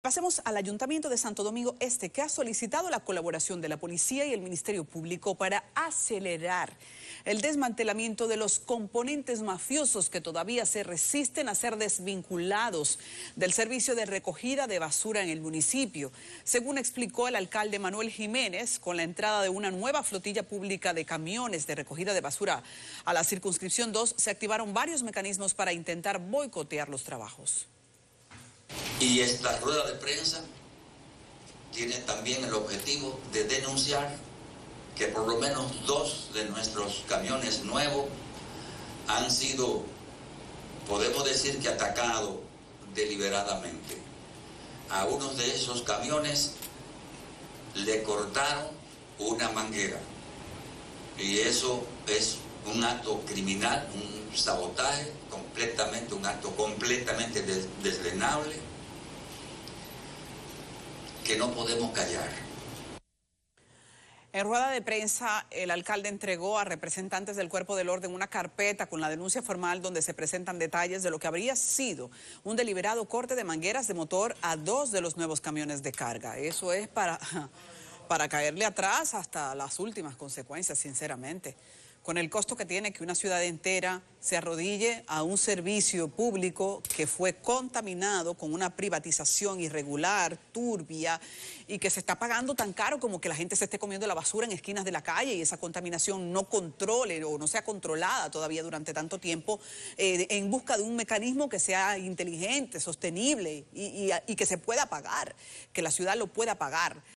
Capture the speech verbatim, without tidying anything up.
Pasemos al Ayuntamiento de Santo Domingo Este, que ha solicitado la colaboración de la Policía y el Ministerio Público para acelerar el desmantelamiento de los componentes mafiosos que todavía se resisten a ser desvinculados del servicio de recogida de basura en el municipio. Según explicó el alcalde Manuel Jiménez, con la entrada de una nueva flotilla pública de camiones de recogida de basura a la circunscripción dos, se activaron varios mecanismos para intentar boicotear los trabajos. Y esta rueda de prensa tiene también el objetivo de denunciar que por lo menos dos de nuestros camiones nuevos han sido, podemos decir que atacados deliberadamente. A uno de esos camiones le cortaron una manguera y eso es un acto criminal, un sabotaje, completamente, un acto completamente des deslenable que no podemos callar. En rueda de prensa, el alcalde entregó a representantes del Cuerpo del Orden una carpeta con la denuncia formal donde se presentan detalles de lo que habría sido un deliberado corte de mangueras de motor a dos de los nuevos camiones de carga. Eso es para, para caerle atrás hasta las últimas consecuencias, sinceramente. Con el costo que tiene que una ciudad entera se arrodille a un servicio público que fue contaminado con una privatización irregular, turbia, y que se está pagando tan caro como que la gente se esté comiendo la basura en esquinas de la calle y esa contaminación no controle o no sea controlada todavía durante tanto tiempo, eh, en busca de un mecanismo que sea inteligente, sostenible y, y, y que se pueda pagar, que la ciudad lo pueda pagar.